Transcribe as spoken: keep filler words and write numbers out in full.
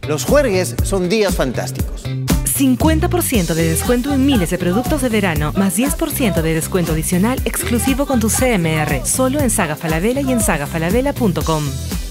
Los juergues son días fantásticos. cincuenta por ciento de descuento en miles de productos de verano, más diez por ciento de descuento adicional exclusivo con tu C M R, solo en Saga Falabella y en saga falabella punto com.